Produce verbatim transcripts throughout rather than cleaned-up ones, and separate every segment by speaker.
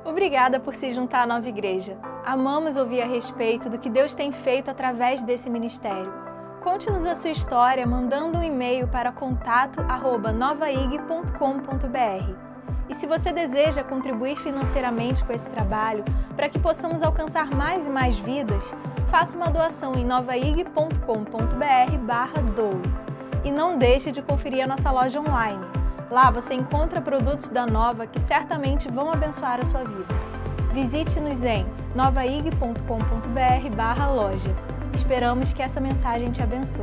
Speaker 1: Obrigada por se juntar à Nova Igreja. Amamos ouvir a respeito do que Deus tem feito através desse ministério. Conte-nos a sua história mandando um e-mail para contato arroba novaig ponto com ponto br. E se você deseja contribuir financeiramente com esse trabalho, para que possamos alcançar mais e mais vidas, faça uma doação em novaig ponto com ponto br barra doe. E não deixe de conferir a nossa loja online. Lá você encontra produtos da Nova que certamente vão abençoar a sua vida. Visite-nos em novaig ponto com ponto br barra loja. Esperamos que essa mensagem te abençoe.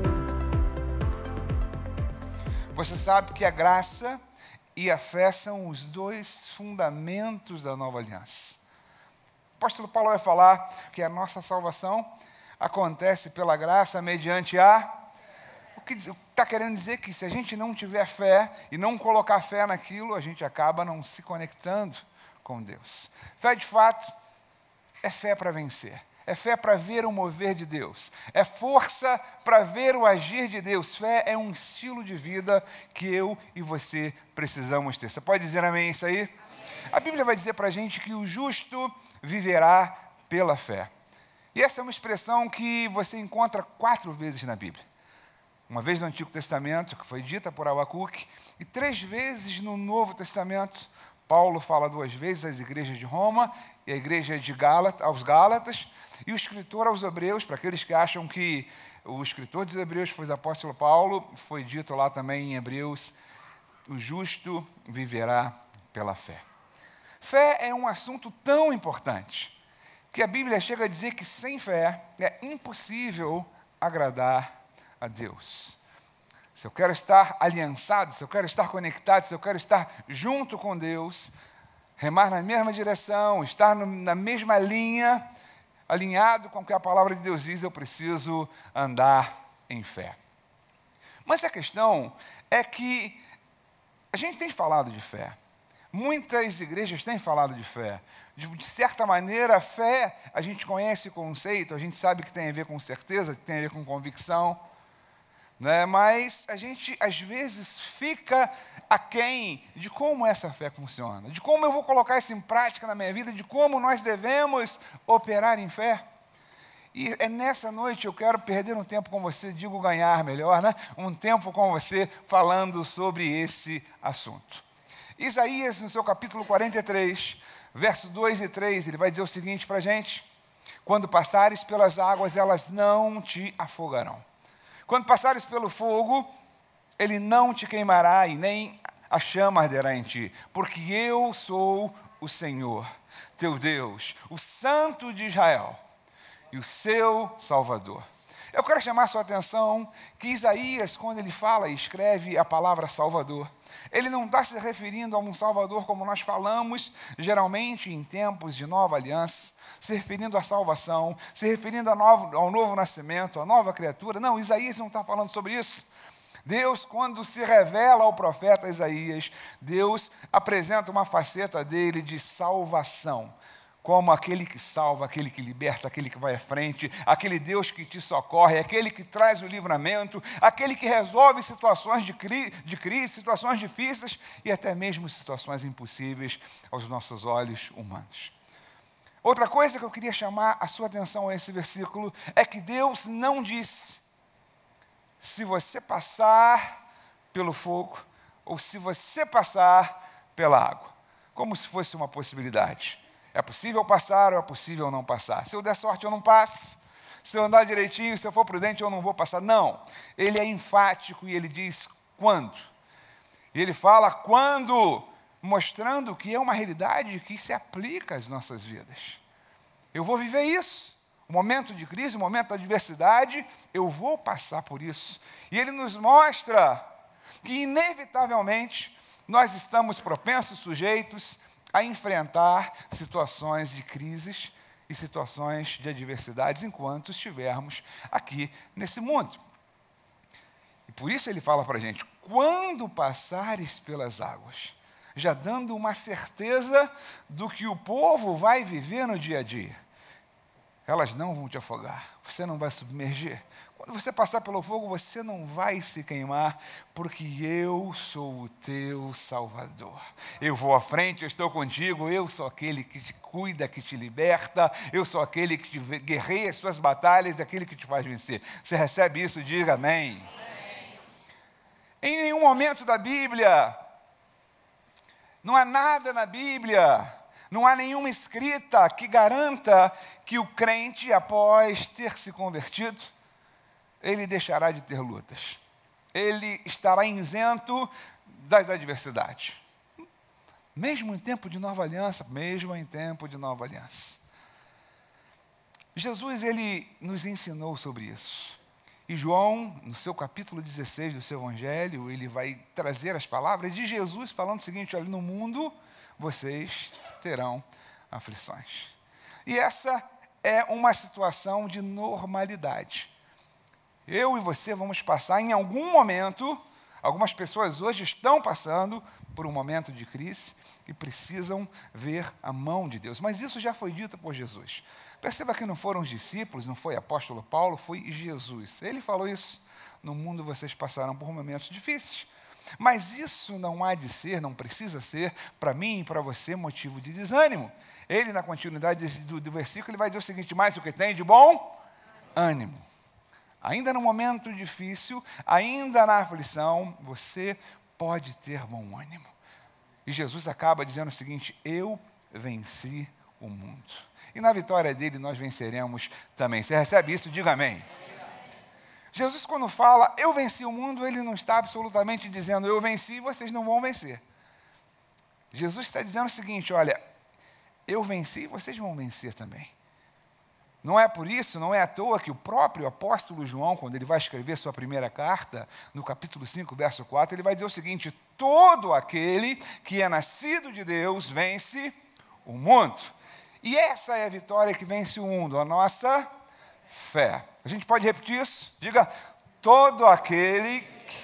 Speaker 2: Você sabe que a graça e a fé são os dois fundamentos da nova aliança. O apóstolo Paulo vai falar que a nossa salvação acontece pela graça mediante a... O que está querendo dizer que se a gente não tiver fé e não colocar fé naquilo, a gente acaba não se conectando com Deus. Fé, de fato, é fé para vencer. É fé para ver o mover de Deus. É força para ver o agir de Deus. Fé é um estilo de vida que eu e você precisamos ter. Você pode dizer amém isso aí? Amém. A Bíblia vai dizer para a gente que o justo viverá pela fé. E essa é uma expressão que você encontra quatro vezes na Bíblia. Uma vez no Antigo Testamento, que foi dita por Abacuque, e três vezes no Novo Testamento. Paulo fala duas vezes às igrejas de Roma e à igreja de Gálatas, aos Gálatas, e o escritor aos Hebreus, para aqueles que acham que o escritor dos Hebreus foi o apóstolo Paulo, foi dito lá também em Hebreus, o justo viverá pela fé. Fé é um assunto tão importante, que a Bíblia chega a dizer que sem fé é impossível agradar a Deus. Se eu quero estar aliançado, se eu quero estar conectado, se eu quero estar junto com Deus, remar na mesma direção, estar no, na mesma linha, alinhado com o que a palavra de Deus diz, eu preciso andar em fé. Mas a questão é que a gente tem falado de fé. Muitas igrejas têm falado de fé. De, de certa maneira, a fé, a gente conhece o conceito, a gente sabe que tem a ver com certeza, que tem a ver com convicção, né? Mas a gente, às vezes, fica aquém de como essa fé funciona, de como eu vou colocar isso em prática na minha vida, de como nós devemos operar em fé. E é nessa noite eu quero perder um tempo com você, digo ganhar melhor, né? Um tempo com você falando sobre esse assunto. Isaías, no seu capítulo quarenta e três, verso dois e três, ele vai dizer o seguinte para a gente: quando passares pelas águas, elas não te afogarão. Quando passares pelo fogo, ele não te queimará e nem a chama arderá em ti, porque eu sou o Senhor, teu Deus, o Santo de Israel e o seu Salvador. Eu quero chamar a sua atenção que Isaías, quando ele fala e escreve a palavra Salvador, ele não está se referindo a um Salvador como nós falamos geralmente em tempos de nova aliança, se referindo à salvação, se referindo ao novo, ao novo nascimento, à nova criatura. Não, Isaías não está falando sobre isso. Deus, quando se revela ao profeta Isaías, Deus apresenta uma faceta dele de salvação, como aquele que salva, aquele que liberta, aquele que vai à frente, aquele Deus que te socorre, aquele que traz o livramento, aquele que resolve situações de, cri de crise, situações difíceis e até mesmo situações impossíveis aos nossos olhos humanos. Outra coisa que eu queria chamar a sua atenção a esse versículo é que Deus não disse se você passar pelo fogo ou se você passar pela água, como se fosse uma possibilidade. É possível passar ou é possível não passar. Se eu der sorte, eu não passo. Se eu andar direitinho, se eu for prudente, eu não vou passar. Não. Ele é enfático e ele diz quando. E ele fala quando, mostrando que é uma realidade que se aplica às nossas vidas. Eu vou viver isso. O momento de crise, o momento da adversidade, eu vou passar por isso. E ele nos mostra que, inevitavelmente, nós estamos propensos, sujeitos a enfrentar situações de crises e situações de adversidades enquanto estivermos aqui nesse mundo. E por isso ele fala para a gente, quando passares pelas águas, já dando uma certeza do que o povo vai viver no dia a dia. elas não vão te afogar, você não vai submergir. Quando você passar pelo fogo, você não vai se queimar, porque eu sou o teu Salvador. Eu vou à frente, eu estou contigo, eu sou aquele que te cuida, que te liberta, eu sou aquele que te guerreia as suas batalhas, aquele que te faz vencer. Você recebe isso? Diga amém. Amém. Em nenhum momento da Bíblia, não há nada na Bíblia, não há nenhuma escrita que garanta que o crente, após ter se convertido, ele deixará de ter lutas. Ele estará isento das adversidades. Mesmo em tempo de nova aliança, mesmo em tempo de nova aliança. Jesus, ele nos ensinou sobre isso. E João, no seu capítulo dezesseis do seu evangelho, ele vai trazer as palavras de Jesus falando o seguinte: olha, no mundo vocês terão aflições. E essa é uma situação de normalidade. Eu e você vamos passar em algum momento, algumas pessoas hoje estão passando por um momento de crise e precisam ver a mão de Deus. Mas isso já foi dito por Jesus. Perceba que não foram os discípulos, não foi o apóstolo Paulo, foi Jesus. Ele falou isso: no mundo vocês passarão por momentos difíceis. Mas isso não há de ser, não precisa ser, para mim e para você, motivo de desânimo. Ele, na continuidade do, do versículo, ele vai dizer o seguinte: mas o que tem de bom? Ânimo. Ainda no momento difícil, ainda na aflição, você pode ter bom ânimo. E Jesus acaba dizendo o seguinte: eu venci o mundo. E na vitória dele nós venceremos também. Você recebe isso? Diga amém. Jesus, quando fala eu venci o mundo, ele não está absolutamente dizendo eu venci e vocês não vão vencer. Jesus está dizendo o seguinte: olha, eu venci e vocês vão vencer também. Não é por isso, não é à toa que o próprio apóstolo João, quando ele vai escrever sua primeira carta, no capítulo cinco, verso quatro, ele vai dizer o seguinte: todo aquele que é nascido de Deus vence o mundo. E essa é a vitória que vence o mundo, a nossa fé. A gente pode repetir isso? Diga: todo aquele que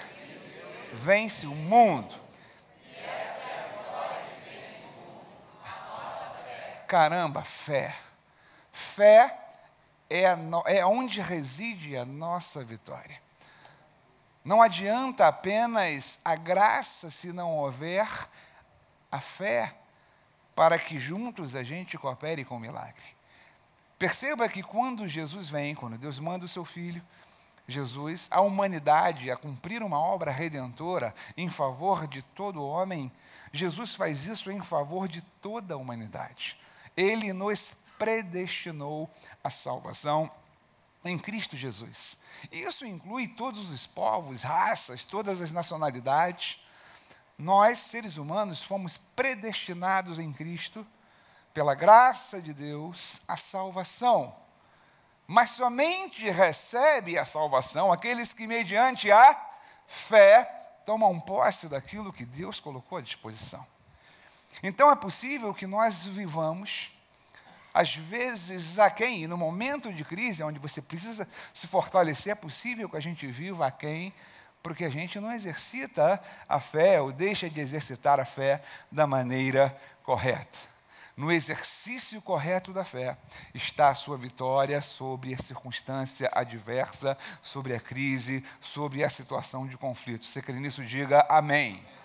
Speaker 2: vence o mundo. Caramba, fé. Fé é, a no, é onde reside a nossa vitória. Não adianta apenas a graça se não houver a fé para que juntos a gente coopere com o milagre. Perceba que quando Jesus vem, quando Deus manda o seu Filho, Jesus, a humanidade, a cumprir uma obra redentora em favor de todo homem, Jesus faz isso em favor de toda a humanidade. Ele nos predestinou a salvação em Cristo Jesus. Isso inclui todos os povos, raças, todas as nacionalidades. Nós, seres humanos, fomos predestinados em Cristo, pela graça de Deus, à salvação. Mas somente recebe a salvação aqueles que, mediante a fé, tomam posse daquilo que Deus colocou à disposição. Então é possível que nós vivamos às vezes aquém, e no momento de crise, onde você precisa se fortalecer, é possível que a gente viva aquém, porque a gente não exercita a fé, ou deixa de exercitar a fé da maneira correta. No exercício correto da fé está a sua vitória sobre a circunstância adversa, sobre a crise, sobre a situação de conflito. Você crê nisso? Diga amém. Amém.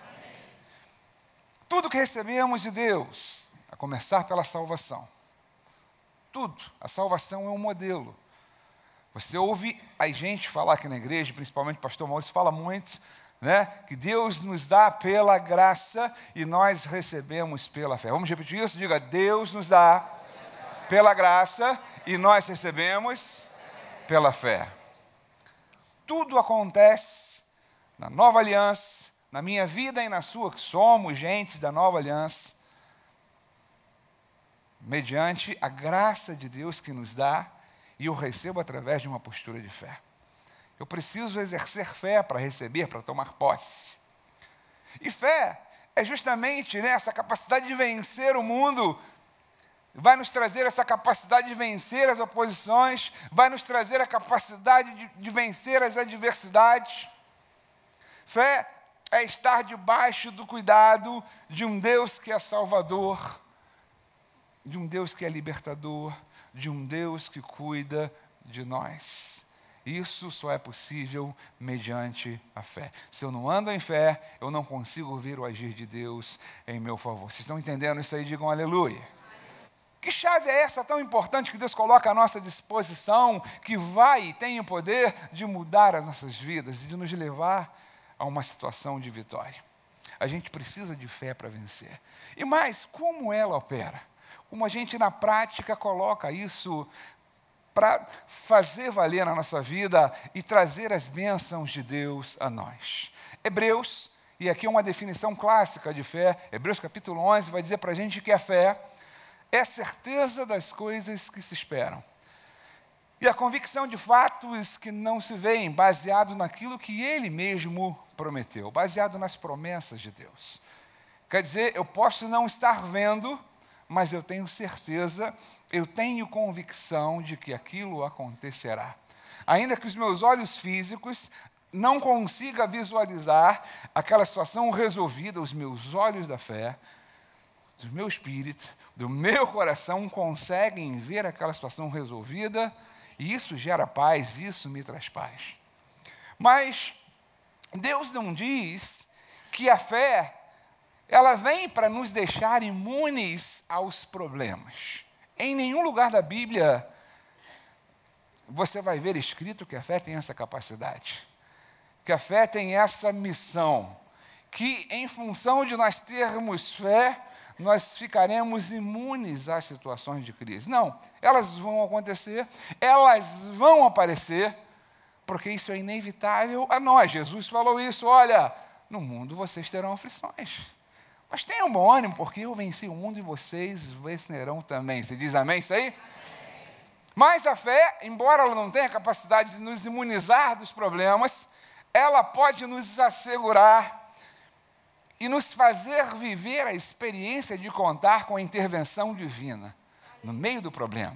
Speaker 2: Tudo que recebemos de Deus, a começar pela salvação, tudo. A salvação é um modelo. Você ouve a gente falar aqui na igreja, principalmente o pastor Maurício fala muito, né, que Deus nos dá pela graça e nós recebemos pela fé. Vamos repetir isso? Diga: Deus nos dá pela graça e nós recebemos pela fé. Tudo acontece na nova aliança, na minha vida e na sua, que somos gente da nova aliança, mediante a graça de Deus que nos dá, e eu recebo através de uma postura de fé. Eu preciso exercer fé para receber, para tomar posse. E fé é justamente, né, essa capacidade de vencer o mundo, vai nos trazer essa capacidade de vencer as oposições, vai nos trazer a capacidade de, de vencer as adversidades. Fé é estar debaixo do cuidado de um Deus que é Salvador. de um Deus que é libertador, de um Deus que cuida de nós. Isso só é possível mediante a fé. Se eu não ando em fé, eu não consigo ver o agir de Deus em meu favor. Vocês estão entendendo isso aí? Digam aleluia. Que chave é essa tão importante que Deus coloca à nossa disposição, que vai e tem o poder de mudar as nossas vidas e de nos levar a uma situação de vitória? A gente precisa de fé para vencer. E mais, como ela opera? Como a gente na prática coloca isso para fazer valer na nossa vida e trazer as bênçãos de Deus a nós? Hebreus, e aqui é uma definição clássica de fé, Hebreus capítulo onze vai dizer para a gente que a fé é a certeza das coisas que se esperam e a convicção de fatos que não se veem, baseado naquilo que Ele mesmo prometeu, baseado nas promessas de Deus. Quer dizer, eu posso não estar vendo, mas eu tenho certeza, eu tenho convicção de que aquilo acontecerá. Ainda que os meus olhos físicos não consigam visualizar aquela situação resolvida, os meus olhos da fé, do meu espírito, do meu coração, conseguem ver aquela situação resolvida, e isso gera paz, isso me traz paz. Mas Deus não diz que a fé, ela vem para nos deixar imunes aos problemas. Em nenhum lugar da Bíblia você vai ver escrito que a fé tem essa capacidade, que a fé tem essa missão, que em função de nós termos fé, nós ficaremos imunes às situações de crise. Não, elas vão acontecer, elas vão aparecer, porque isso é inevitável a nós. Jesus falou isso, olha, no mundo vocês terão aflições, mas tenham bom ânimo, porque eu venci o mundo e vocês vencerão também. Você diz amém isso aí? Mas a fé, embora ela não tenha a capacidade de nos imunizar dos problemas, ela pode nos assegurar e nos fazer viver a experiência de contar com a intervenção divina no meio do problema.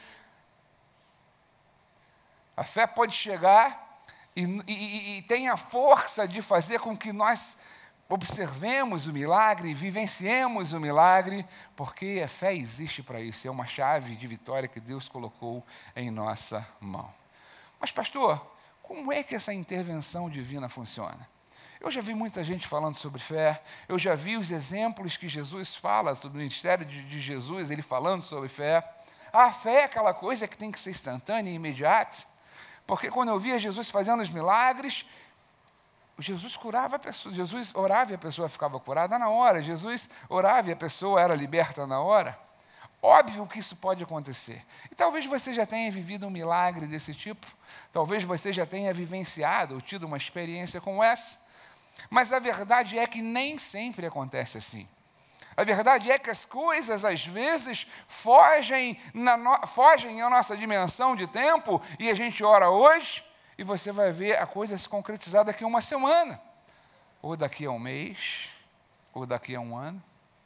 Speaker 2: A fé pode chegar e, e, e tem a força de fazer com que nós observemos o milagre, vivenciemos o milagre, porque a fé existe para isso, é uma chave de vitória que Deus colocou em nossa mão. Mas, pastor, como é que essa intervenção divina funciona? Eu já vi muita gente falando sobre fé, eu já vi os exemplos que Jesus fala, do ministério de, de Jesus, ele falando sobre fé. A fé é aquela coisa que tem que ser instantânea e imediata, porque quando eu via Jesus fazendo os milagres, Jesus curava a pessoa, Jesus orava e a pessoa ficava curada na hora, Jesus orava e a pessoa era liberta na hora. Óbvio que isso pode acontecer. E talvez você já tenha vivido um milagre desse tipo, talvez você já tenha vivenciado ou tido uma experiência como essa, mas a verdade é que nem sempre acontece assim. A verdade é que as coisas, às vezes, fogem, na no, fogem à nossa dimensão de tempo, e a gente ora hoje, e você vai ver a coisa se concretizar daqui a uma semana, ou daqui a um mês, ou daqui a um ano.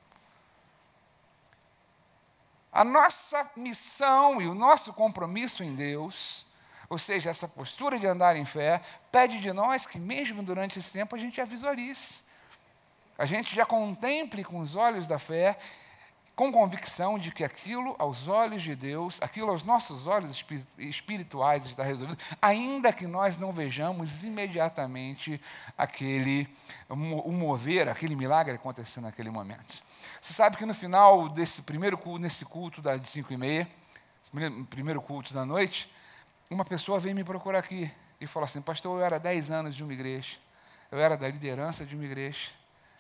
Speaker 2: A nossa missão e o nosso compromisso em Deus, ou seja, essa postura de andar em fé, pede de nós que mesmo durante esse tempo a gente já visualize, a gente já contemple com os olhos da fé, com convicção de que aquilo aos olhos de Deus, aquilo aos nossos olhos espirituais está resolvido, ainda que nós não vejamos imediatamente aquele, o mover, aquele milagre acontecendo naquele momento. Você sabe que no final desse primeiro culto, nesse culto das cinco e meia, primeiro culto da noite, uma pessoa veio me procurar aqui e falou assim: pastor, eu era dez anos de uma igreja, eu era da liderança de uma igreja,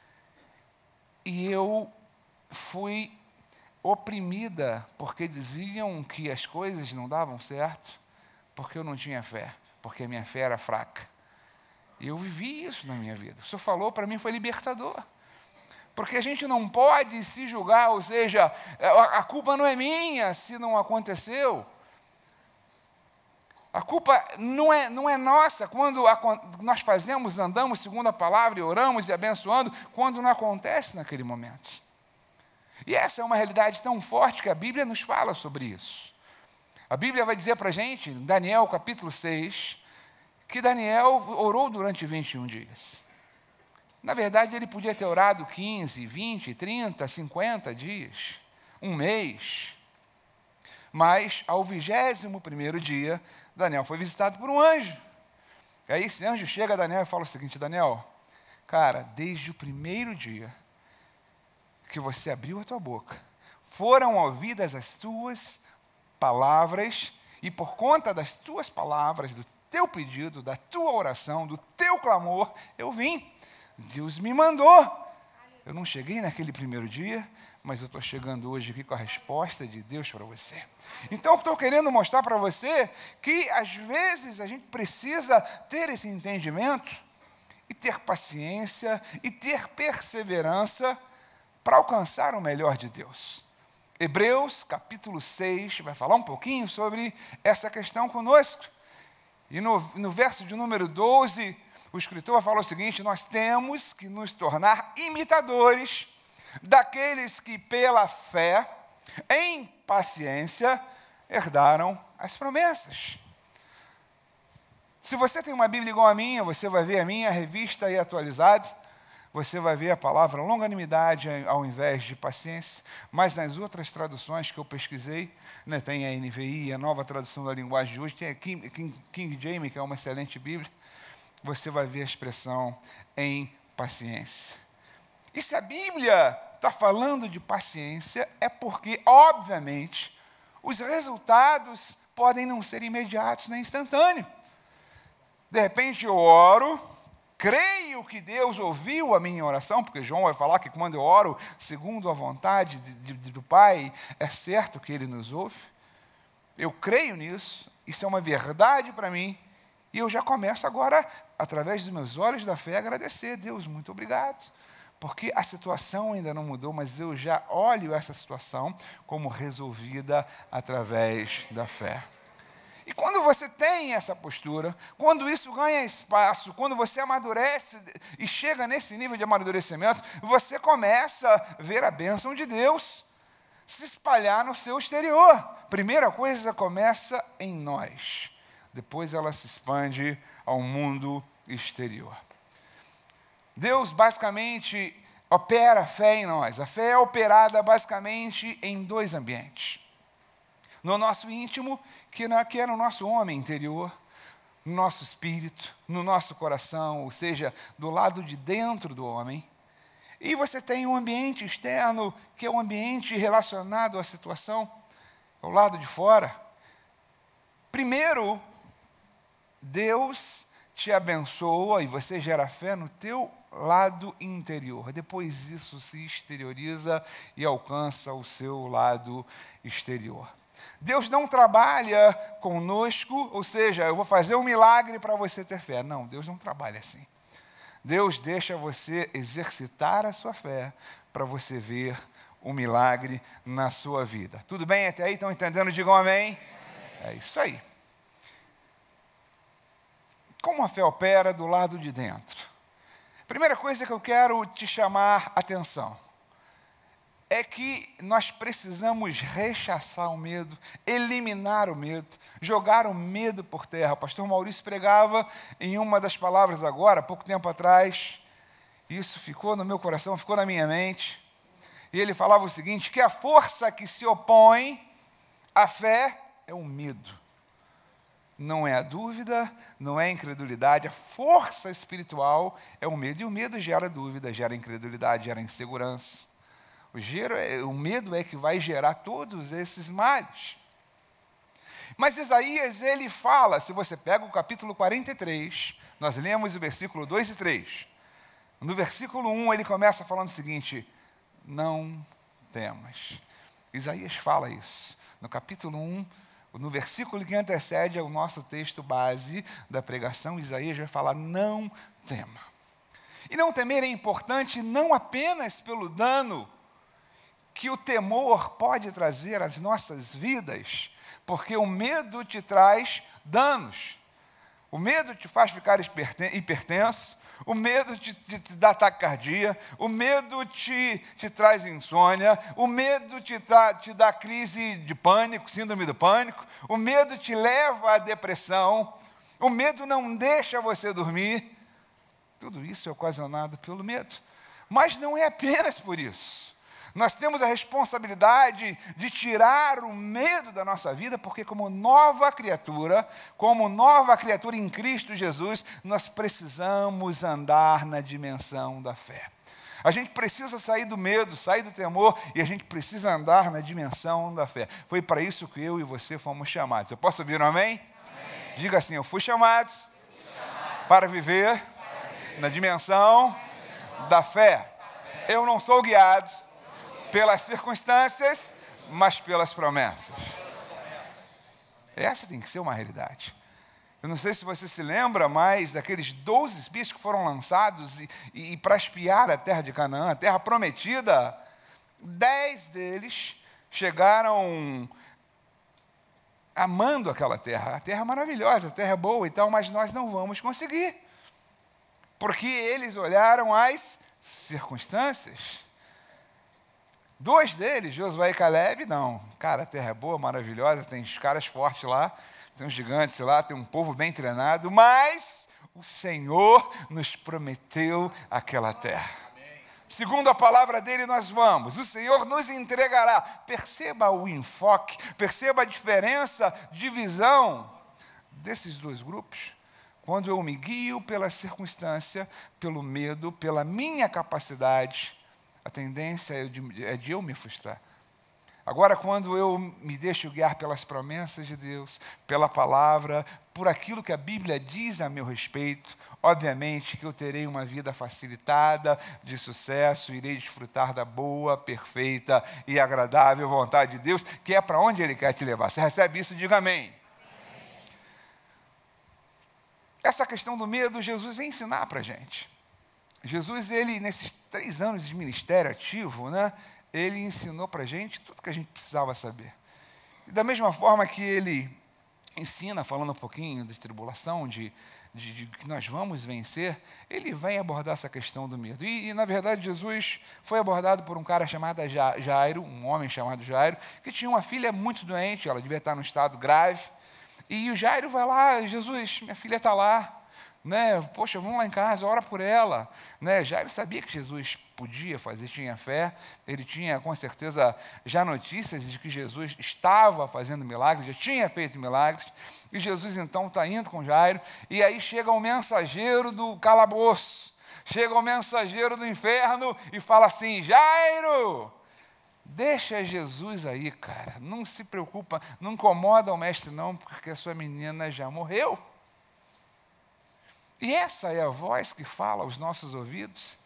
Speaker 2: e eu fui oprimida porque diziam que as coisas não davam certo, porque eu não tinha fé, porque a minha fé era fraca. E eu vivi isso na minha vida. O senhor falou, para mim foi libertador. Porque a gente não pode se julgar, ou seja, a culpa não é minha se não aconteceu. A culpa não é, não é nossa quando a, nós fazemos, andamos segundo a palavra e oramos e abençoando, quando não acontece naquele momento. E essa é uma realidade tão forte que a Bíblia nos fala sobre isso. A Bíblia vai dizer para a gente, em Daniel capítulo seis, que Daniel orou durante vinte e um dias. Na verdade, ele podia ter orado quinze, vinte, trinta, cinquenta dias. um mês. Mas, ao vigésimo primeiro dia, Daniel foi visitado por um anjo. E aí esse anjo chega a Daniel e fala o seguinte: Daniel, cara, desde o primeiro dia que você abriu a tua boca, foram ouvidas as tuas palavras, e por conta das tuas palavras, do teu pedido, da tua oração, do teu clamor, eu vim. Deus me mandou. Eu não cheguei naquele primeiro dia, mas eu estou chegando hoje aqui com a resposta de Deus para você. Então, eu estou querendo mostrar para você que, às vezes, a gente precisa ter esse entendimento e ter paciência e ter perseverança para alcançar o melhor de Deus. Hebreus, capítulo seis, vai falar um pouquinho sobre essa questão conosco. E no, no verso de número doze, o escritor fala o seguinte: nós temos que nos tornar imitadores daqueles que, pela fé, em paciência, herdaram as promessas. Se você tem uma Bíblia igual a minha, você vai ver a minha revista aí atualizada, você vai ver a palavra longanimidade ao invés de paciência, mas nas outras traduções que eu pesquisei, né, tem a N V I, a nova tradução da linguagem de hoje, tem a King, King, King James, que é uma excelente Bíblia, você vai ver a expressão em paciência. E se a Bíblia está falando de paciência, é porque, obviamente, os resultados podem não ser imediatos nem instantâneos. De repente eu oro, creio que Deus ouviu a minha oração, porque João vai falar que quando eu oro segundo a vontade de, de, do Pai, é certo que Ele nos ouve. Eu creio nisso, isso é uma verdade para mim, e eu já começo agora, através dos meus olhos da fé, a agradecer. Deus, muito obrigado, porque a situação ainda não mudou, mas eu já olho essa situação como resolvida através da fé. E quando você tem essa postura, quando isso ganha espaço, quando você amadurece e chega nesse nível de amadurecimento, você começa a ver a bênção de Deus se espalhar no seu exterior. Primeira coisa, começa em nós. Depois ela se expande ao mundo exterior. Deus basicamente opera a fé em nós. A fé é operada basicamente em dois ambientes. No nosso íntimo, que é no nosso homem interior, no nosso espírito, no nosso coração, ou seja, do lado de dentro do homem. E você tem um ambiente externo, que é um ambiente relacionado à situação, ao lado de fora. Primeiro, Deus te abençoa e você gera fé no teu lado interior. Depois isso se exterioriza e alcança o seu lado exterior. Deus não trabalha conosco, ou seja, eu vou fazer um milagre para você ter fé. Não, Deus não trabalha assim. Deus deixa você exercitar a sua fé para você ver o milagre na sua vida. Tudo bem até aí? Estão entendendo? Digam amém. É isso aí. Como a fé opera do lado de dentro? Primeira coisa que eu quero te chamar a atenção é que nós precisamos rechaçar o medo, eliminar o medo, jogar o medo por terra. O pastor Maurício pregava em uma das palavras agora, há pouco tempo atrás, isso ficou no meu coração, ficou na minha mente, e ele falava o seguinte, que a força que se opõe à fé é o medo. Não é a dúvida, não é a incredulidade, a força espiritual é o medo, e o medo gera dúvida, gera incredulidade, gera insegurança. O, gero, o medo é que vai gerar todos esses males. Mas Isaías, ele fala, se você pega o capítulo quarenta e três, nós lemos o versículo dois e três. No versículo um, ele começa falando o seguinte, não temas. Isaías fala isso. No capítulo um, no versículo que antecede ao nosso texto base da pregação, Isaías vai falar, não tema. E não temer é importante não apenas pelo dano que o temor pode trazer às nossas vidas, porque o medo te traz danos. O medo te faz ficar hipertenso, o medo te, te, te dá taquicardia, o medo te, te traz insônia, o medo te, tá, te dá crise de pânico, síndrome do pânico, o medo te leva à depressão, o medo não deixa você dormir. Tudo isso é ocasionado pelo medo. Mas não é apenas por isso. Nós temos a responsabilidade de tirar o medo da nossa vida, porque como nova criatura, como nova criatura em Cristo Jesus, nós precisamos andar na dimensão da fé. A gente precisa sair do medo, sair do temor, e a gente precisa andar na dimensão da fé. Foi para isso que eu e você fomos chamados. Eu posso ouvir um amém? Amém. Diga assim, eu fui chamado, eu fui chamado para, viver para viver na dimensão, na dimensão da fé. Da fé. Eu não sou guiado pelas circunstâncias, mas pelas promessas. Essa tem que ser uma realidade. Eu não sei se você se lembra, mas daqueles doze espias que foram lançados e, e, e para espiar a terra de Canaã, a terra prometida, dez deles chegaram amando aquela terra. A terra é maravilhosa, a terra é boa e tal, mas nós não vamos conseguir. Porque eles olharam as circunstâncias. Dois deles, Josué e Caleb, não. Cara, a terra é boa, maravilhosa, tem os caras fortes lá, tem uns gigantes lá, tem um povo bem treinado, mas o Senhor nos prometeu aquela terra. Amém. Segundo a palavra dele, nós vamos. O Senhor nos entregará. Perceba o enfoque, perceba a diferença de visão desses dois grupos. Quando eu me guio pela circunstância, pelo medo, pela minha capacidade, a tendência é de, é de eu me frustrar. Agora, quando eu me deixo guiar pelas promessas de Deus, pela palavra, por aquilo que a Bíblia diz a meu respeito, obviamente que eu terei uma vida facilitada, de sucesso, irei desfrutar da boa, perfeita e agradável vontade de Deus, que é para onde Ele quer te levar. Você recebe isso? Diga amém. Essa questão do medo, Jesus vem ensinar para a gente. Jesus, ele, nesses três anos de ministério ativo, né, ele ensinou para a gente tudo que a gente precisava saber. E da mesma forma que ele ensina, falando um pouquinho de tribulação, de, de, de que nós vamos vencer, ele vai abordar essa questão do medo. E, e, na verdade, Jesus foi abordado por um cara chamado Jairo, um homem chamado Jairo, que tinha uma filha muito doente, ela devia estar num estado grave. E o Jairo vai lá, Jesus, minha filha está lá. Né? Poxa, vamos lá em casa, ora por ela. Né? Jairo sabia que Jesus podia fazer, tinha fé, ele tinha com certeza já notícias de que Jesus estava fazendo milagres, já tinha feito milagres, e Jesus então está indo com Jairo, e aí chega o mensageiro do calabouço, chega o mensageiro do inferno e fala assim, Jairo, deixa Jesus aí, cara, não se preocupa, não incomoda o mestre não, porque a sua menina já morreu. E essa é a voz que fala aos nossos ouvidos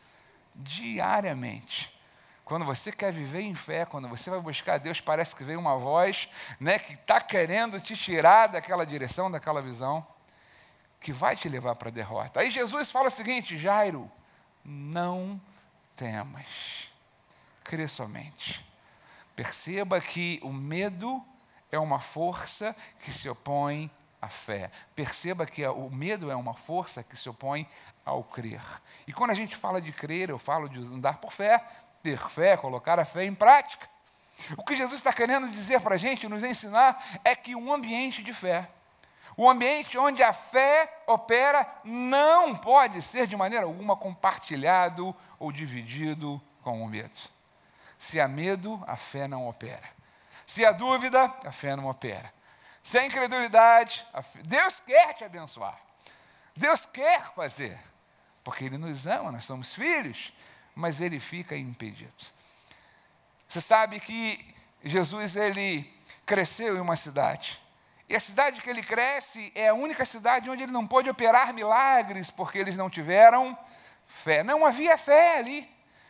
Speaker 2: diariamente. Quando você quer viver em fé, quando você vai buscar Deus, parece que vem uma voz, né, que está querendo te tirar daquela direção, daquela visão, que vai te levar para a derrota. Aí Jesus fala o seguinte, Jairo, não temas, crê somente. Perceba que o medo é uma força que se opõe a fé. Perceba que o medo é uma força que se opõe ao crer. E quando a gente fala de crer, eu falo de andar por fé, ter fé, colocar a fé em prática. O que Jesus está querendo dizer para a gente, nos ensinar, é que um ambiente de fé, o ambiente onde a fé opera, não pode ser de maneira alguma compartilhado ou dividido com o medo. Se há medo, a fé não opera. Se há dúvida, a fé não opera. Sem incredulidade, Deus quer te abençoar. Deus quer fazer, porque Ele nos ama, nós somos filhos, mas Ele fica impedido. Você sabe que Jesus, Ele cresceu em uma cidade, e a cidade que Ele cresce é a única cidade onde Ele não pôde operar milagres, porque eles não tiveram fé. Não havia fé ali.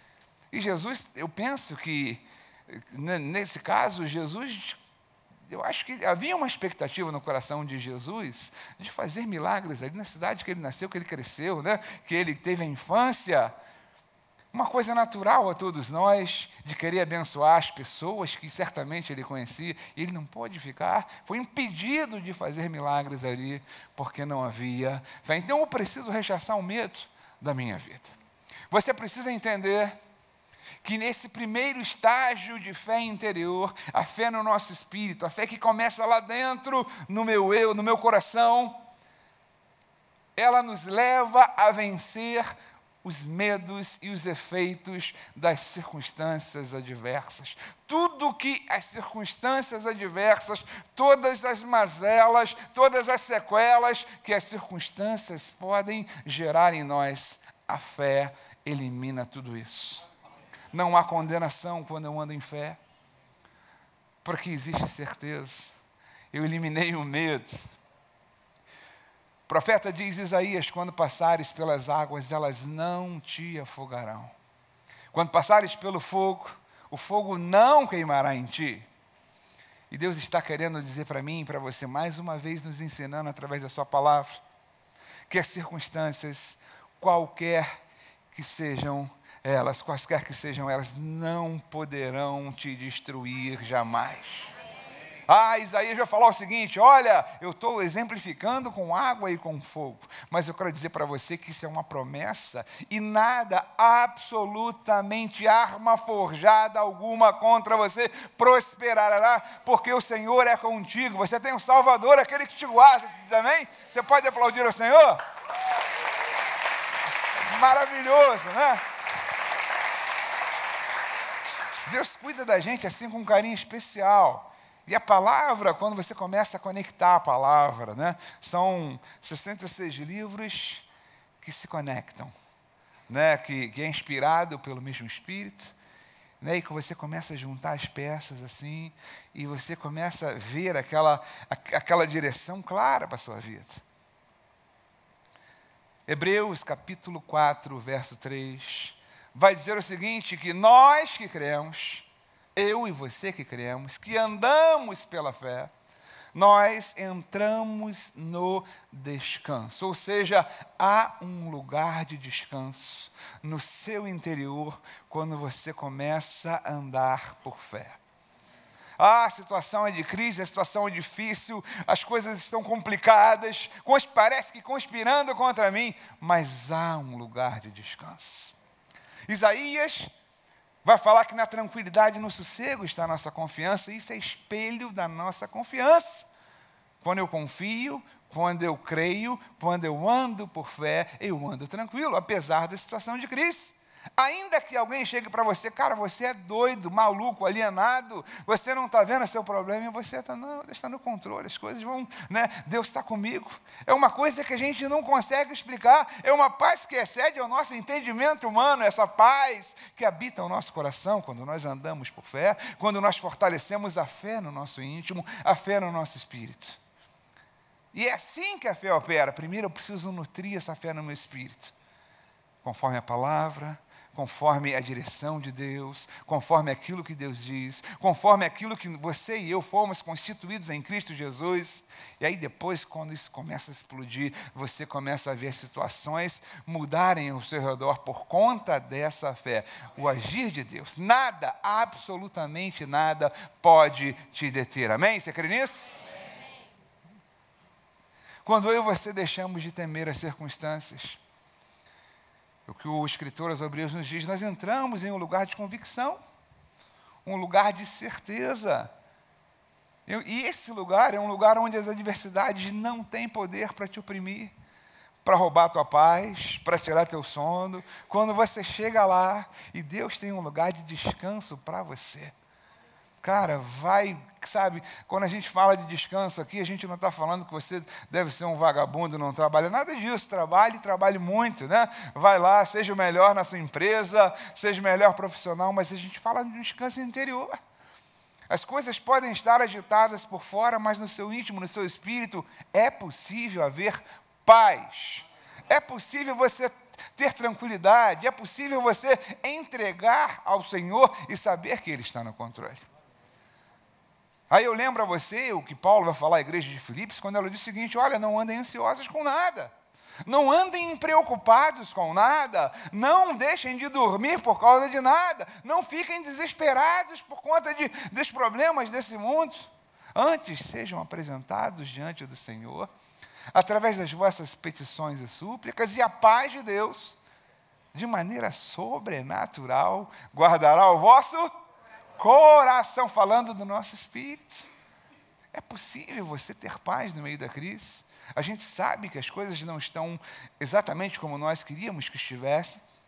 Speaker 2: E Jesus, eu penso que, nesse caso, Jesus... Eu acho que havia uma expectativa no coração de Jesus de fazer milagres ali na cidade que ele nasceu, que ele cresceu, né? Que ele teve a infância. Uma coisa natural a todos nós, de querer abençoar as pessoas que certamente ele conhecia. E ele não pôde ficar, foi impedido de fazer milagres ali, porque não havia fé. Então eu preciso rechaçar o medo da minha vida. Você precisa entender que nesse primeiro estágio de fé interior, a fé no nosso espírito, a fé que começa lá dentro, no meu eu, no meu coração, ela nos leva a vencer os medos e os efeitos das circunstâncias adversas. Tudo que as circunstâncias adversas, todas as mazelas, todas as sequelas que as circunstâncias podem gerar em nós, a fé elimina tudo isso. Não há condenação quando eu ando em fé, porque existe certeza. Eu eliminei o medo. O profeta diz, Isaías, quando passares pelas águas, elas não te afogarão. Quando passares pelo fogo, o fogo não queimará em ti. E Deus está querendo dizer para mim e para você, mais uma vez nos ensinando através da sua palavra, que as circunstâncias, qualquer que sejam elas, quaisquer que sejam elas, não poderão te destruir jamais. Ah, Isaías vai falar o seguinte, olha, eu estou exemplificando com água e com fogo, mas eu quero dizer para você que isso é uma promessa e nada, absolutamente arma forjada alguma contra você prosperará, porque o Senhor é contigo, você tem um Salvador, aquele que te guarda, você diz amém? Você pode aplaudir ao Senhor? Maravilhoso, né? Deus cuida da gente assim com um carinho especial. E a palavra, quando você começa a conectar a palavra, né, são sessenta e seis livros que se conectam, né, que, que é inspirado pelo mesmo Espírito, né, e que você começa a juntar as peças assim, e você começa a ver aquela, aquela direção clara para a sua vida. Hebreus capítulo quatro, verso três, vai dizer o seguinte, que nós que cremos, eu e você que cremos, que andamos pela fé, nós entramos no descanso, ou seja, há um lugar de descanso no seu interior quando você começa a andar por fé. Ah, a situação é de crise, a situação é difícil, as coisas estão complicadas, parece que conspirando contra mim, mas há um lugar de descanso. Isaías vai falar que na tranquilidade e no sossego está a nossa confiança, e isso é espelho da nossa confiança. Quando eu confio, quando eu creio, quando eu ando por fé, eu ando tranquilo, apesar da situação de crise. Ainda que alguém chegue para você, cara, você é doido, maluco, alienado, você não está vendo o seu problema, e você está, não, Deus está no controle, as coisas vão, né? Deus está comigo. É uma coisa que a gente não consegue explicar, é uma paz que excede ao nosso entendimento humano, essa paz que habita o nosso coração quando nós andamos por fé, quando nós fortalecemos a fé no nosso íntimo, a fé no nosso espírito. E é assim que a fé opera. Primeiro eu preciso nutrir essa fé no meu espírito, conforme a palavra, conforme a direção de Deus, conforme aquilo que Deus diz, conforme aquilo que você e eu fomos constituídos em Cristo Jesus. E aí depois, quando isso começa a explodir, você começa a ver situações mudarem ao seu redor por conta dessa fé. O agir de Deus, nada, absolutamente nada pode te deter. Amém? Você crê nisso? Amém. Quando eu e você deixamos de temer as circunstâncias, o que o escritor aos Hebreus nos diz, nós entramos em um lugar de convicção, um lugar de certeza. E esse lugar é um lugar onde as adversidades não têm poder para te oprimir, para roubar a tua paz, para tirar teu sono. Quando você chega lá e Deus tem um lugar de descanso para você. Cara, vai, sabe, quando a gente fala de descanso aqui, a gente não está falando que você deve ser um vagabundo, não trabalha, nada disso, trabalhe, trabalhe muito, né? Vai lá, seja o melhor na sua empresa, seja o melhor profissional, mas a gente fala de descanso interior. As coisas podem estar agitadas por fora, mas no seu íntimo, no seu espírito, é possível haver paz. É possível você ter tranquilidade, é possível você entregar ao Senhor e saber que Ele está no controle. Aí eu lembro a você o que Paulo vai falar à igreja de Filipos, quando ela diz o seguinte, olha, não andem ansiosos com nada, não andem preocupados com nada, não deixem de dormir por causa de nada, não fiquem desesperados por conta de, dos problemas desse mundo. Antes sejam apresentados diante do Senhor, através das vossas petições e súplicas, e a paz de Deus, de maneira sobrenatural, guardará o vosso coração, falando do nosso espírito. É possível você ter paz no meio da crise. A gente sabe que as coisas não estão exatamente como nós queríamos que estivessem,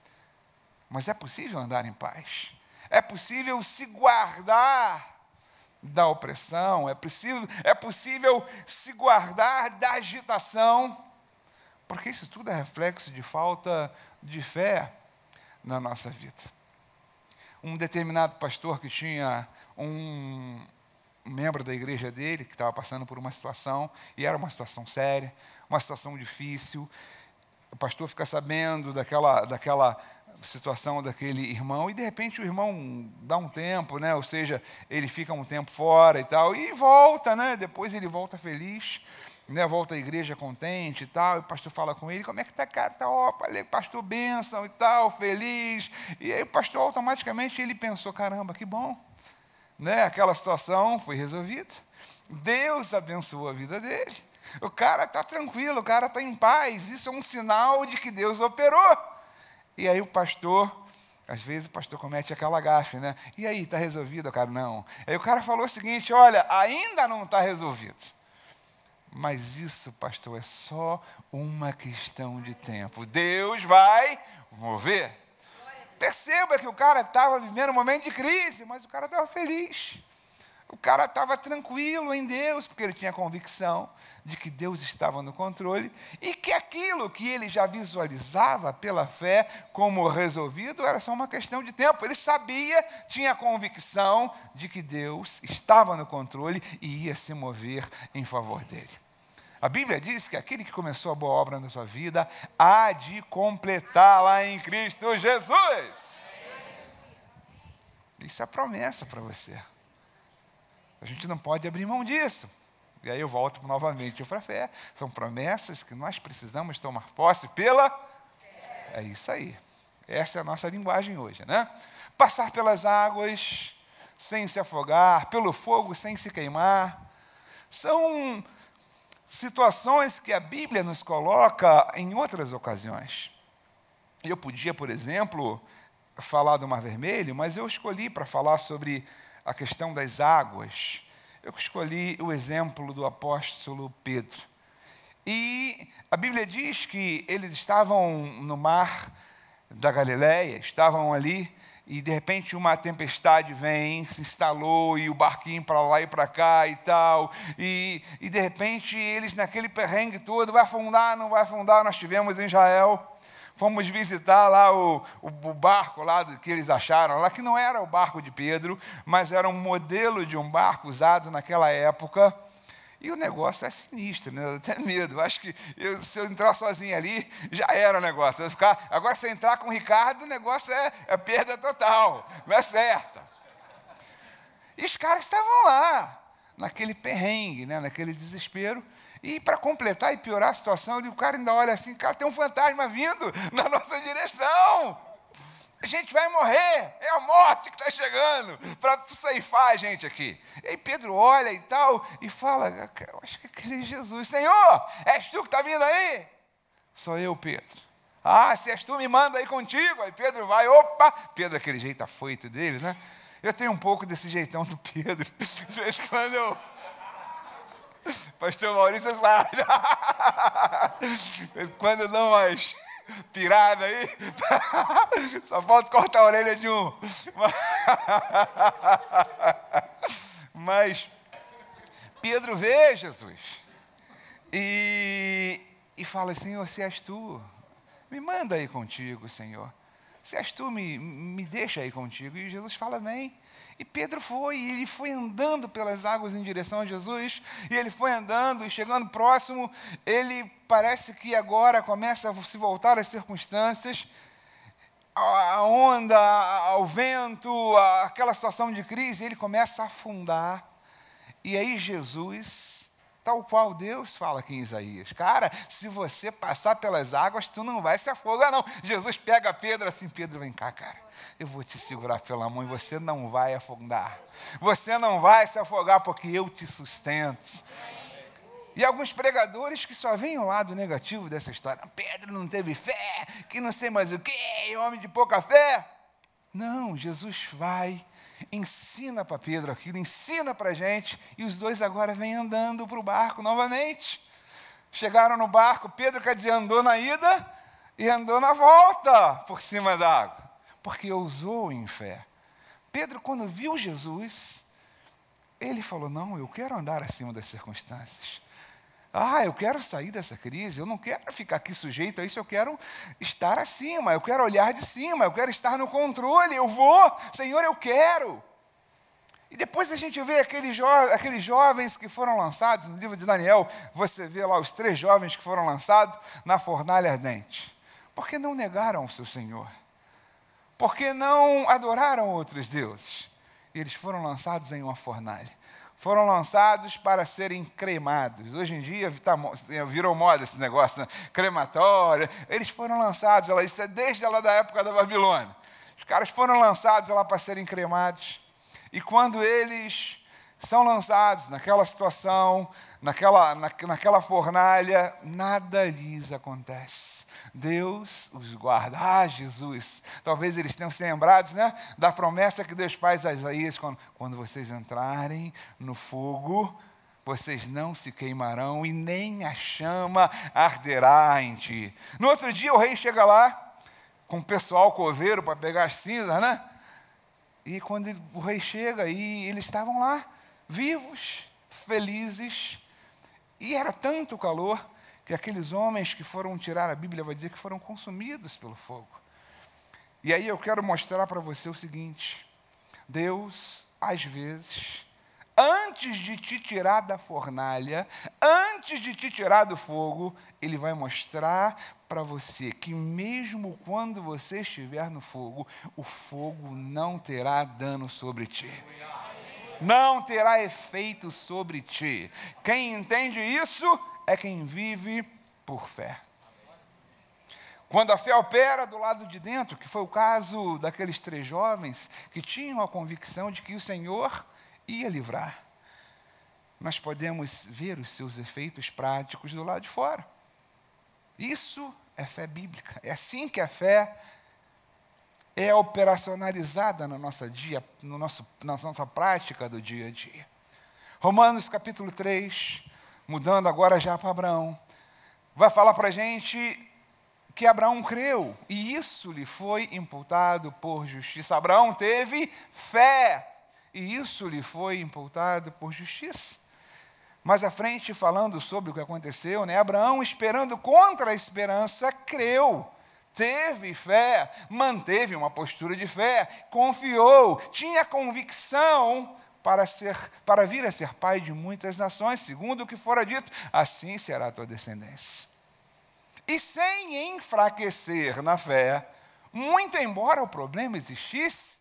Speaker 2: Mas é possível andar em paz. É possível se guardar da opressão. É possível, é possível se guardar da agitação. Porque isso tudo é reflexo de falta de fé na nossa vida. Um determinado pastor que tinha um membro da igreja dele, que estava passando por uma situação, e era uma situação séria, uma situação difícil. O pastor fica sabendo daquela, daquela situação daquele irmão, e de repente o irmão dá um tempo, né? Ou seja, ele fica um tempo fora e tal, e volta, né? Depois ele volta feliz, né, volta à igreja contente e tal, e o pastor fala com ele, como é que está, cara? Está, ó, pastor, bênção e tal, feliz. E aí o pastor, automaticamente, ele pensou, caramba, que bom. Né? Aquela situação foi resolvida. Deus abençoou a vida dele. O cara está tranquilo, o cara está em paz. Isso é um sinal de que Deus operou. E aí o pastor, às vezes o pastor comete aquela gafe, né? E aí, está resolvido? O cara, não. Aí o cara falou o seguinte, olha, ainda não está resolvido. Mas isso, pastor, é só uma questão de tempo. Deus vai mover. Perceba que o cara estava vivendo um momento de crise, mas o cara estava feliz. O cara estava tranquilo em Deus, porque ele tinha convicção de que Deus estava no controle e que aquilo que ele já visualizava pela fé como resolvido era só uma questão de tempo. Ele sabia, tinha convicção de que Deus estava no controle e ia se mover em favor dele. A Bíblia diz que aquele que começou a boa obra na sua vida há de completá-la em Cristo Jesus. Isso é promessa para você. A gente não pode abrir mão disso. E aí eu volto novamente para a fé. São promessas que nós precisamos tomar posse pela fé. É isso aí. Essa é a nossa linguagem hoje, né? Passar pelas águas sem se afogar, pelo fogo sem se queimar. São situações que a Bíblia nos coloca em outras ocasiões. Eu podia, por exemplo, falar do Mar Vermelho, mas eu escolhi para falar sobre a questão das águas. Eu escolhi o exemplo do apóstolo Pedro. E a Bíblia diz que eles estavam no mar da Galileia, estavam ali, e de repente uma tempestade vem, se instalou, e o barquinho para lá e para cá e tal, e, e de repente eles naquele perrengue todo, vai afundar, não vai afundar. Nós tivemos em Israel, fomos visitar lá o, o, o barco lá que eles acharam, lá que não era o barco de Pedro, mas era um modelo de um barco usado naquela época. E o negócio é sinistro, né? Dá até medo. Eu acho que eu, se eu entrar sozinho ali, já era o negócio. Eu ficar, agora, se eu entrar com o Ricardo, o negócio é, é perda total. Não é certo. E os caras estavam lá, naquele perrengue, né? Naquele desespero. E para completar e piorar a situação, o cara ainda olha assim, cara, tem um fantasma vindo na nossa direção. A gente vai morrer, é a morte que está chegando para ceifar a gente aqui. E aí Pedro olha e tal, e fala, eu acho que é aquele Jesus. Senhor, és tu que está vindo aí? Sou eu, Pedro. Ah, se és tu, me manda aí contigo. Aí Pedro vai, opa, Pedro, aquele jeito afoito dele, né? Eu tenho um pouco desse jeitão do Pedro. De vez em quando eu... Pastor Maurício sabe. Quando eu dou umas... pirada aí, só falta cortar a orelha de um. Mas Pedro vê Jesus e, e fala, Senhor, se és tu, me manda aí contigo, Senhor. Se és tu, me, me deixa aí contigo. E Jesus fala, vem. E Pedro foi, e ele foi andando pelas águas em direção a Jesus, e ele foi andando, e chegando próximo, ele parece que agora começa a se voltar às circunstâncias, a onda, ao vento, aquela situação de crise, ele começa a afundar. E aí Jesus, tal qual Deus fala aqui em Isaías, cara, se você passar pelas águas, tu não vai se afogar não. Jesus pega Pedro assim, Pedro, vem cá, cara. Eu vou te segurar pela mão e você não vai afundar. Você não vai se afogar porque eu te sustento. E alguns pregadores que só veem o lado negativo dessa história. Pedro não teve fé, que não sei mais o quê, homem de pouca fé. Não, Jesus vai, ensina para Pedro aquilo, ensina para a gente. E os dois agora vêm andando para o barco novamente. Chegaram no barco, Pedro, quer dizer, andou na ida e andou na volta por cima da água. porque ousou em fé. Pedro, quando viu Jesus, ele falou, não, eu quero andar acima das circunstâncias. Ah, eu quero sair dessa crise, eu não quero ficar aqui sujeito a isso, eu quero estar acima, eu quero olhar de cima, eu quero estar no controle, eu vou, Senhor, eu quero. E depois a gente vê aqueles, jo aqueles jovens que foram lançados, no livro de Daniel, você vê lá os três jovens que foram lançados na fornalha ardente. Por que não negaram o seu Senhor? Por que não adoraram outros deuses? E eles foram lançados em uma fornalha. Foram lançados para serem cremados. Hoje em dia tá, virou moda esse negócio, né? Crematório. Eles foram lançados, ela, isso é desde lá da época da Babilônia. Os caras foram lançados lá para serem cremados. E quando eles são lançados naquela situação, naquela, na, naquela fornalha, nada lhes acontece. Deus os guarda. Ah, Jesus, talvez eles tenham se lembrado, né, da promessa que Deus faz a Isaías, quando, quando vocês entrarem no fogo, vocês não se queimarão e nem a chama arderá em ti. No outro dia o rei chega lá, com o pessoal coveiro para pegar as cinzas, né? E quando ele, o rei chega, e eles estavam lá, vivos, felizes, e era tanto calor, que aqueles homens que foram tirar a Bíblia, vai dizer que foram consumidos pelo fogo. E aí eu quero mostrar para você o seguinte, Deus, às vezes, antes de te tirar da fornalha, antes de te tirar do fogo, Ele vai mostrar para você que mesmo quando você estiver no fogo, o fogo não terá dano sobre ti. Não terá efeito sobre ti. Quem entende isso é quem vive por fé. Quando a fé opera do lado de dentro, que foi o caso daqueles três jovens que tinham a convicção de que o Senhor ia livrar, nós podemos ver os seus efeitos práticos do lado de fora. Isso é fé bíblica. É assim que a fé é operacionalizada no nosso dia, no nosso, na nossa prática do dia a dia. Romanos capítulo três, mudando agora já para Abraão, vai falar para a gente que Abraão creu, e isso lhe foi imputado por justiça. Abraão teve fé, e isso lhe foi imputado por justiça. Mais à frente, falando sobre o que aconteceu, né? Abraão, esperando contra a esperança, creu, teve fé, manteve uma postura de fé, confiou, tinha convicção para, ser, para vir a ser pai de muitas nações, segundo o que fora dito, assim será a tua descendência. E sem enfraquecer na fé, muito embora o problema existisse,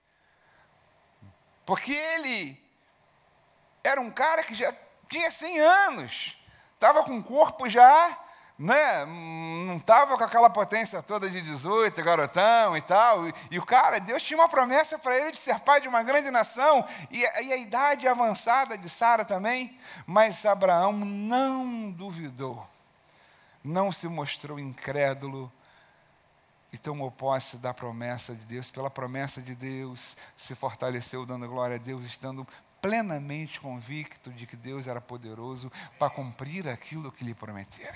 Speaker 2: porque ele era um cara que já tinha cem anos, estava com o corpo já, né, não estava com aquela potência toda de dezoito, garotão e tal, e, e o cara, Deus tinha uma promessa para ele de ser pai de uma grande nação, e, e a idade avançada de Sara também, mas Abraão não duvidou, não se mostrou incrédulo, e tomou posse da promessa de Deus, pela promessa de Deus, se fortaleceu dando glória a Deus, estando plenamente convicto de que Deus era poderoso para cumprir aquilo que lhe prometera.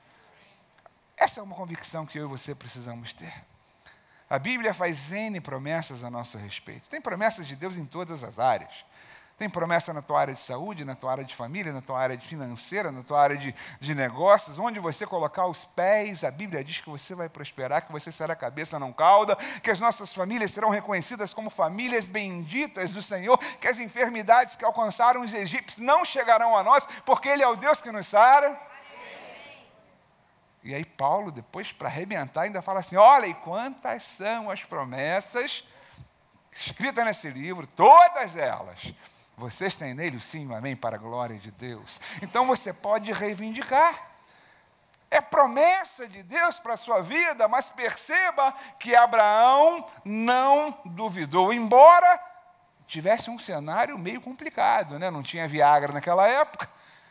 Speaker 2: Essa é uma convicção que eu e você precisamos ter. A Bíblia faz N promessas a nosso respeito. Tem promessas de Deus em todas as áreas. Tem promessa na tua área de saúde, na tua área de família, na tua área de financeira, na tua área de, de negócios. Onde você colocar os pés, a Bíblia diz que você vai prosperar, que você será cabeça, não cauda, que as nossas famílias serão reconhecidas como famílias benditas do Senhor, que as enfermidades que alcançaram os egípcios não chegarão a nós, porque Ele é o Deus que nos sara. Amém. E aí Paulo, depois, para arrebentar, ainda fala assim, olha, e quantas são as promessas escritas nesse livro, todas elas, vocês têm nele o sim, o amém, para a glória de Deus. Então você pode reivindicar. É promessa de Deus para a sua vida, mas perceba que Abraão não duvidou, embora tivesse um cenário meio complicado, né? Não tinha Viagra naquela época.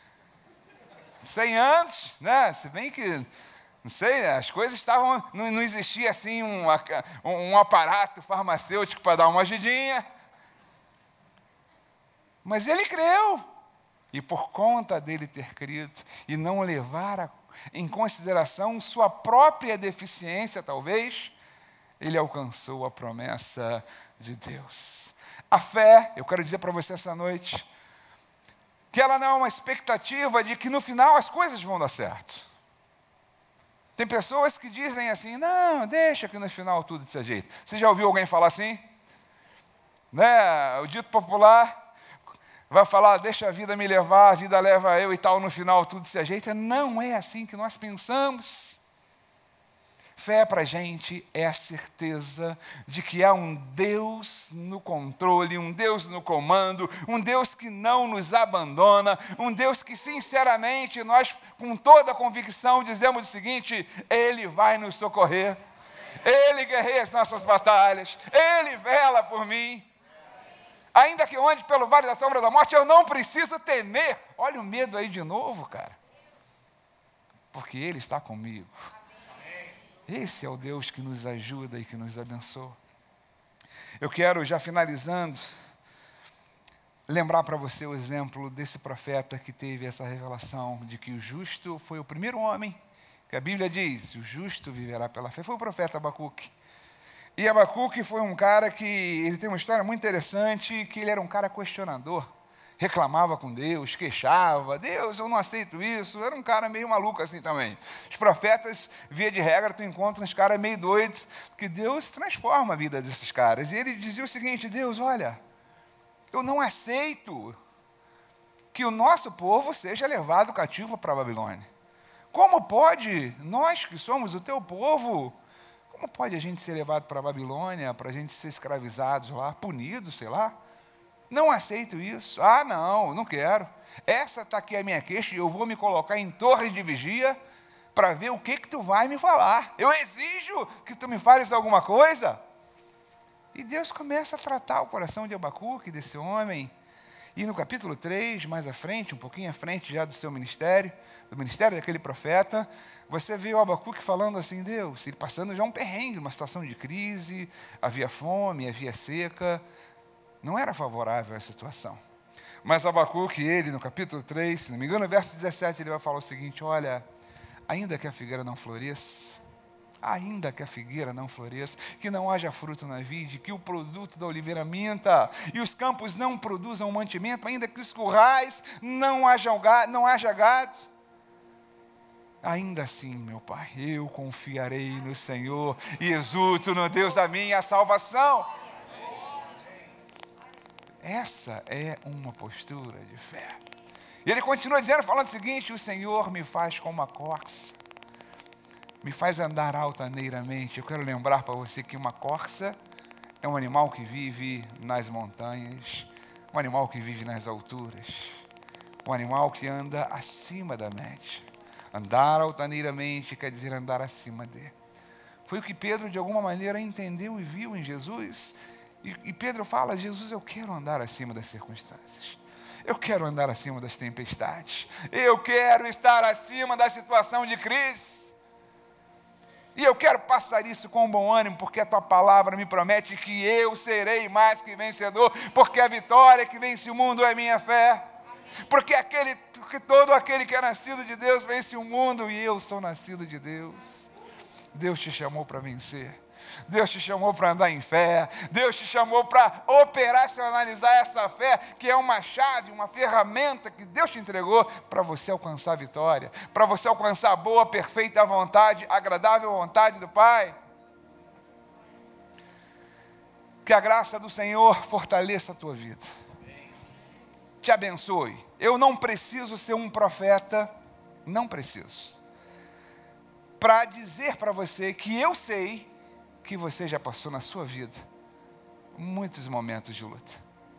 Speaker 2: Cem anos, né? Se bem que, não sei, as coisas estavam, não, não existia assim um, um aparato farmacêutico para dar uma agidinha. Mas ele creu, e por conta dele ter crido e não levar a, em consideração sua própria deficiência, talvez, ele alcançou a promessa de Deus. A fé, eu quero dizer para você essa noite, que ela não é uma expectativa de que no final as coisas vão dar certo. Tem pessoas que dizem assim, não, deixa que no final tudo se ajeita. Você já ouviu alguém falar assim? Né? O dito popular vai falar, deixa a vida me levar, a vida leva eu e tal, no final tudo se ajeita. Não é assim que nós pensamos. Fé para a gente é a certeza de que há um Deus no controle, um Deus no comando, um Deus que não nos abandona, um Deus que sinceramente nós com toda a convicção dizemos o seguinte, Ele vai nos socorrer, Ele guerreia as nossas batalhas, Ele vela por mim. Ainda que eu ande pelo vale da sombra da morte, eu não preciso temer. Olha o medo aí de novo, cara. Porque Ele está comigo. Esse é o Deus que nos ajuda e que nos abençoa. Eu quero, já finalizando, lembrar para você o exemplo desse profeta que teve essa revelação de que o justo foi o primeiro homem, que a Bíblia diz, o justo viverá pela fé. Foi o profeta Abacuque. E Abacuque foi um cara que, ele tem uma história muito interessante, que ele era um cara questionador. Reclamava com Deus, queixava, Deus, eu não aceito isso, era um cara meio maluco assim também. Os profetas, via de regra, tu encontra uns caras meio doidos, porque Deus transforma a vida desses caras. E ele dizia o seguinte, Deus, olha, eu não aceito que o nosso povo seja levado cativo para a Babilônia. Como pode, nós que somos o teu povo, como pode a gente ser levado para a Babilônia, para a gente ser escravizados lá, punidos, sei lá? Não aceito isso. Ah, não, não quero. Essa está aqui a minha queixa e eu vou me colocar em torre de vigia para ver o que, que tu vai me falar. Eu exijo que tu me fales alguma coisa. E Deus começa a tratar o coração de Abacuque, desse homem. E no capítulo três, mais à frente, um pouquinho à frente já do seu ministério, do ministério daquele profeta, você vê o Abacuque falando assim, Deus, ele passando já um perrengue, uma situação de crise, havia fome, havia seca, não era favorável a situação. Mas Abacuque, ele no capítulo três, se não me engano, no verso dezessete, ele vai falar o seguinte, olha, ainda que a figueira não floresça, ainda que a figueira não floresça, que não haja fruto na vide, que o produto da oliveira minta, e os campos não produzam mantimento, ainda que os currais não haja gado, não haja gado, ainda assim, meu Pai, eu confiarei no Senhor e exulto no Deus da minha salvação. Essa é uma postura de fé. E ele continua dizendo, falando o seguinte, o Senhor me faz como uma corça, me faz andar altaneiramente. Eu quero lembrar para você que uma corça é um animal que vive nas montanhas, um animal que vive nas alturas, um animal que anda acima da média. Andar altaneiramente quer dizer andar acima de. Foi o que Pedro, de alguma maneira, entendeu e viu em Jesus. E, e Pedro fala, Jesus, eu quero andar acima das circunstâncias. Eu quero andar acima das tempestades. Eu quero estar acima da situação de crise. E eu quero passar isso com bom ânimo, porque a tua palavra me promete que eu serei mais que vencedor, porque a vitória que vence o mundo é minha fé. Porque, aquele, porque todo aquele que é nascido de Deus vence o mundo, e eu sou nascido de Deus. Deus te chamou para vencer. Deus te chamou para andar em fé. Deus te chamou para operacionalizar essa fé, que é uma chave, uma ferramenta que Deus te entregou para você alcançar a vitória, para você alcançar a boa, perfeita vontade, agradável vontade do Pai. Que a graça do Senhor fortaleça a tua vida, te abençoe. Eu não preciso ser um profeta, não preciso, para dizer para você que eu sei que você já passou na sua vida muitos momentos de luta.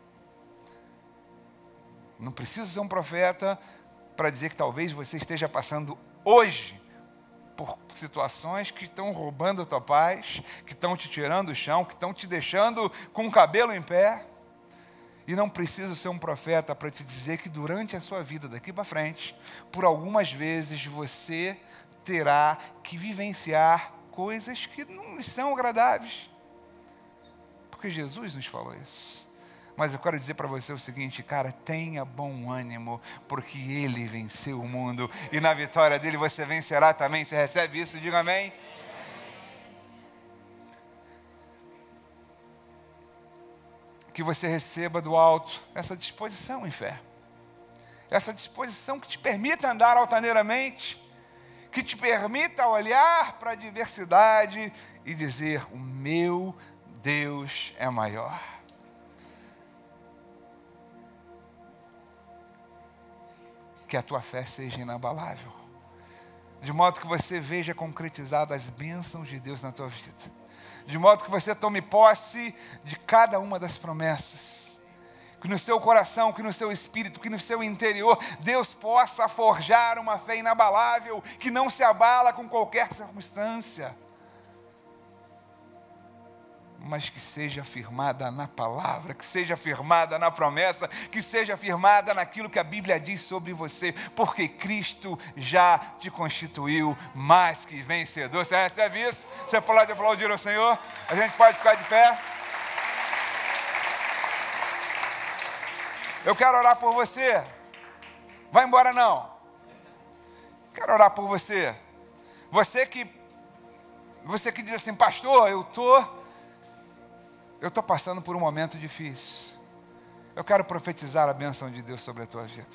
Speaker 2: Não preciso ser um profeta para dizer que talvez você esteja passando hoje por situações que estão roubando a tua paz, que estão te tirando o chão, que estão te deixando com o cabelo em pé. E não preciso ser um profeta para te dizer que durante a sua vida daqui para frente, por algumas vezes você terá que vivenciar coisas que não são agradáveis, porque Jesus nos falou isso. Mas eu quero dizer para você o seguinte, cara, tenha bom ânimo, porque Ele venceu o mundo, e na vitória dEle você vencerá também. Você recebe isso? Diga amém. que você receba do alto essa disposição em fé. Essa disposição que te permita andar altaneiramente, que te permita olhar para a diversidade e dizer: o meu Deus é maior. Que a tua fé seja inabalável, de modo que você veja concretizadas as bênçãos de Deus na tua vida, de modo que você tome posse de cada uma das promessas, que no seu coração, que no seu espírito, que no seu interior, Deus possa forjar uma fé inabalável, que não se abala com qualquer circunstância, mas que seja firmada na palavra, que seja firmada na promessa, que seja firmada naquilo que a Bíblia diz sobre você, porque Cristo já te constituiu mais que vencedor. Você recebe isso? Você pode aplaudir ao Senhor? A gente pode ficar de pé? Eu quero orar por você. Vai embora não. Quero orar por você. Você que, você que diz assim: pastor, eu estou... Eu estou passando por um momento difícil. Eu quero profetizar a bênção de Deus sobre a tua vida.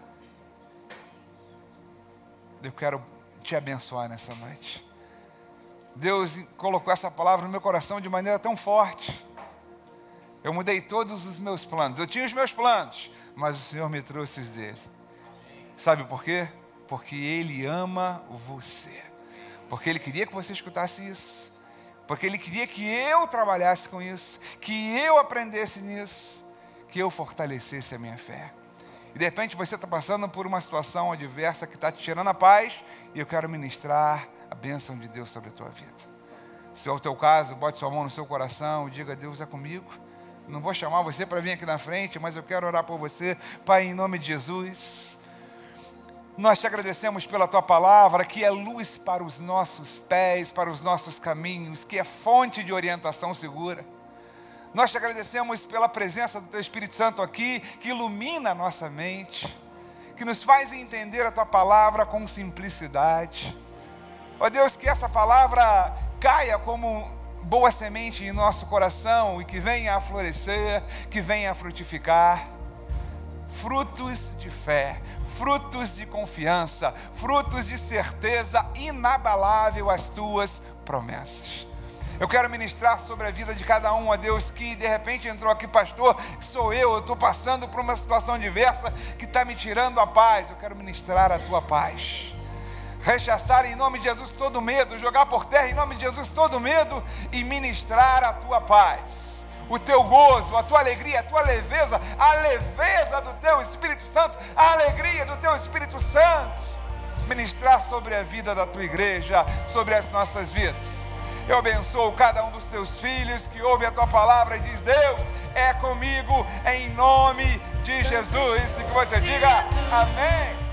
Speaker 2: Eu quero te abençoar nessa noite. Deus colocou essa palavra no meu coração de maneira tão forte. Eu mudei todos os meus planos. Eu tinha os meus planos, mas o Senhor me trouxe os dele. Sabe por quê? Porque Ele ama você. Porque Ele queria que você escutasse isso. Porque Ele queria que eu trabalhasse com isso, que eu aprendesse nisso, que eu fortalecesse a minha fé. E de repente você está passando por uma situação adversa que está te tirando a paz, e eu quero ministrar a bênção de Deus sobre a tua vida. Se é o teu caso, bote sua mão no seu coração e diga: Deus é comigo. Não vou chamar você para vir aqui na frente, mas eu quero orar por você. Pai, em nome de Jesus, nós te agradecemos pela tua palavra, que é luz para os nossos pés, para os nossos caminhos, que é fonte de orientação segura. Nós te agradecemos pela presença do teu Espírito Santo aqui, que ilumina a nossa mente, que nos faz entender a tua palavra com simplicidade. Ó Deus, que essa palavra caia como boa semente em nosso coração e que venha a florescer, que venha a frutificar frutos de fé, frutos de confiança, frutos de certeza inabalável às tuas promessas. Eu quero ministrar sobre a vida de cada um, ó Deus, que de repente entrou aqui: pastor, sou eu, eu estou passando por uma situação diversa que está me tirando a paz. Eu quero ministrar a tua paz, rechaçar em nome de Jesus todo medo, jogar por terra em nome de Jesus todo medo e ministrar a tua paz, o teu gozo, a tua alegria, a tua leveza, a leveza do teu Espírito Santo, a alegria do teu Espírito Santo, ministrar sobre a vida da tua igreja, sobre as nossas vidas. Eu abençoo cada um dos teus filhos que ouve a tua palavra e diz: Deus é comigo, em nome de Jesus. E que você diga amém.